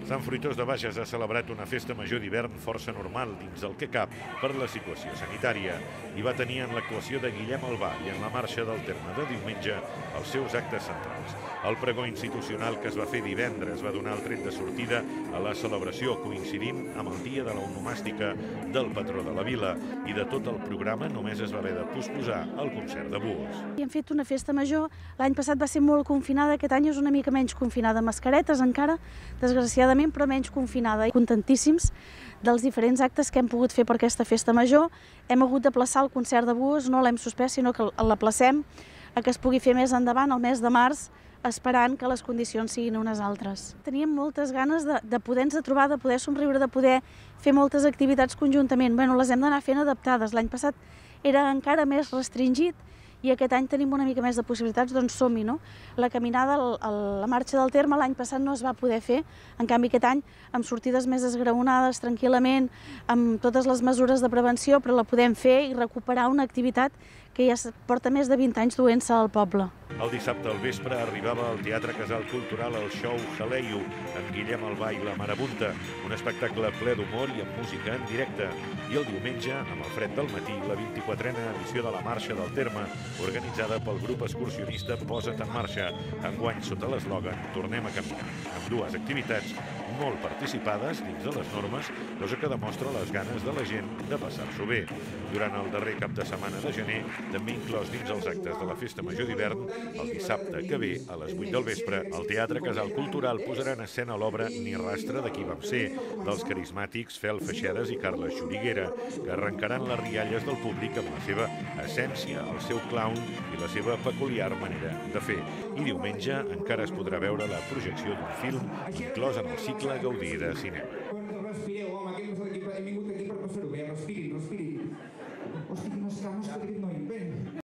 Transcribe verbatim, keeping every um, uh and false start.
Sant Fruitós de Bages ha celebrat una festa major d'hivern força normal dins el que cap per la situació sanitària i va tenir en l'actuació de Guillem Albà i en la marxa del terme de diumenge els seus actes centrals. El pregó institucional que es va fer divendres va donar el tret de sortida a la celebració coincidint amb el dia de l'onomàstica del patró de la vila i de tot el programa només es va haver de posposar el concert de búhos. Hem fet una festa major, l'any passat va ser molt confinada, aquest any és una mica menys confinada, mascaretes encara, desgraciadament, però menys confinada. Contentíssims dels diferents actes que hem pogut fer per aquesta festa major. Hem hagut d'aplaçar el concert de búhos, no l'hem suspès, sinó que l'aplacem a que es pugui fer més endavant, el mes de març, esperant que les condicions siguin unes altres. Teníem moltes ganes de, de poder-nos trobar, de poder somriure, de poder fer moltes activitats conjuntament. Bueno, les hem d'anar fent adaptades. L'any passat era encara més restringit i aquest any tenim una mica més de possibilitats, doncs som-hi, no? La caminada, la marxa del terme, l'any passat no es va poder fer, en canvi aquest any amb sortides més esgraonades, tranquil·lament, amb totes les mesures de prevenció, però la podem fer i recuperar una activitat que ja porta més de vint anys duent-se al poble. El dissabte al vespre arribava al Teatre Casal Cultural el show Jaleio, amb Guillem Albà i la Marabunta, un espectacle ple d'humor i amb música en directe. I el diumenge, amb el fred del matí, la vint-i-quatrena edició de la Marxa del Terme, organitzada pel grup excursionista Posa't en Marxa, enguany sota l'eslògan Tornem a caminar, amb dues activitats molt participades dins de les normes, cosa que demostra les ganes de la gent de passar-s'ho bé. Durant el darrer cap de setmana de gener, també inclòs dins els actes de la Festa Major d'hivern, el dissabte que ve, a les vuit del vespre, el Teatre Casal Cultural posarà en escena l'obra Ni rastre de qui vam ser, dels carismàtics Fel Feixedes i Carles Xuriguera, que arrencaran les rialles del públic amb la seva essència, el seu clown i la seva peculiar manera de fer. I diumenge encara es podrà veure la projecció d'un film inclòs en el cicle Gaudí de cinema. Respireu, home, que hem vingut aquí per passar-ho bé. Respirin, respirin. Hosti, quina escama, que aquest noi. Ven.